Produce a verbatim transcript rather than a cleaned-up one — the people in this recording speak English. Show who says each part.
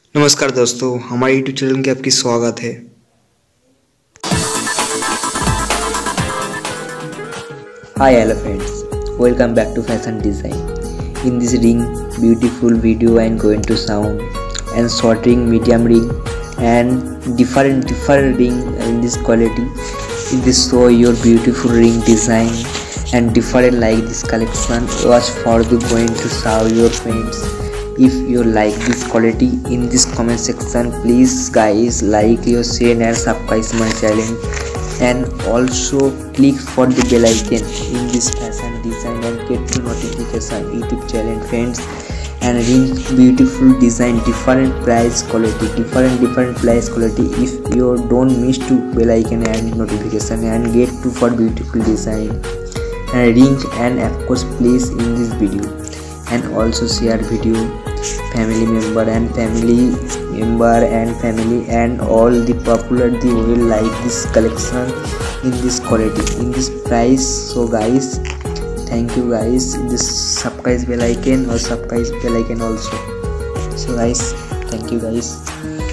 Speaker 1: नमस्कार दोस्तों, हमारे यूट्यूब चैनल में आपकी स्वागत है।
Speaker 2: Hi hello friends, welcome back to Fashion Design. In this ring, beautiful video and going to sound and short ring, medium ring and different different ring in this quality. In this show your beautiful ring design and different like this collection was for the going to show your friends. If you like this quality in this comment section, please guys like your share and subscribe my channel. And also click for the bell icon in this fashion design and get the notification YouTube channel friends. And ring beautiful design, different price quality, different different price quality. If you don't miss to bell icon and notification and get to for beautiful design and ring, and of course please in this video and also share video family member and family member and family and all the popular they will like this collection in this quality in this price. So guys, thank you guys. This subscribe bell icon or subscribe bell icon also. So guys, thank you guys.